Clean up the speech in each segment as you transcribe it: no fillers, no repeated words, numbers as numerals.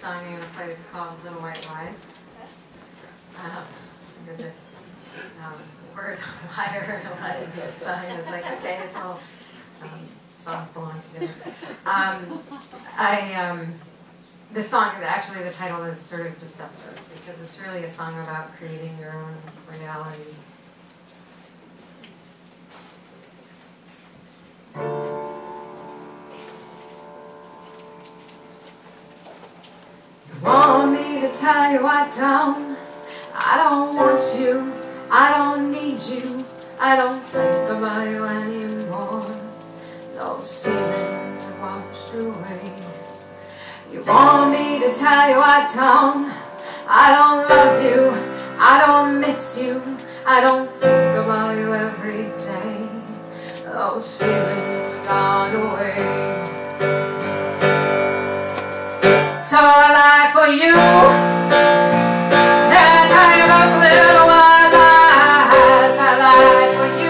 song I'm going to play is called Little White Lies. The word liar and a lot of your song is like, okay, it's all songs belong together. This song is actually, the title is sort of deceptive because it's really a song about creating your own reality. You want me to tell you I don't want you, I don't need you, I don't think about you anymore. Those feelings have washed away. You want me to tell you I don't love you, I don't miss you, I don't think about you every day. Those feelings have gone away. So I lie for you, then I tell you those little white lies. I lie for you,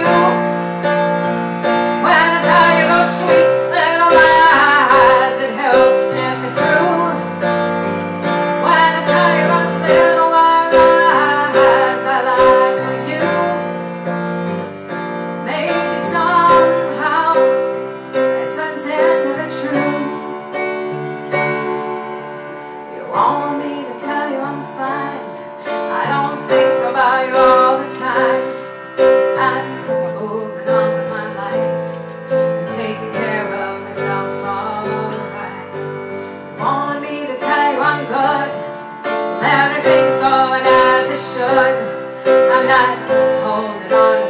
when I tell you those sweet little lies. It helps get me through, when I tell you those little white lies. I lie for you, maybe somehow it turns into the truth. You want me to tell you I'm fine, I don't think about you all the time. I'm moving on with my life and taking care of myself alright. You want me to tell you I'm good, well, everything's going as it should. I'm not holding on